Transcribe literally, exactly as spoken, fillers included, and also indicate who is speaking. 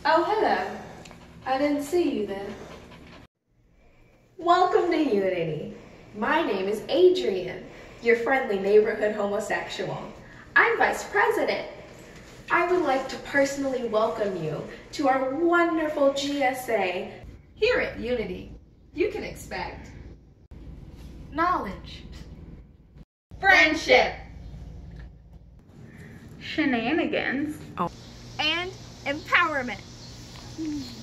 Speaker 1: Oh, hello. I didn't see you then. Welcome to Unity. My name is Adrian, your friendly neighborhood homosexual. I'm vice president. I would like to personally welcome you to our wonderful G S A. Here at Unity, you can expect knowledge, friendship,
Speaker 2: shenanigans,
Speaker 1: and empowerment.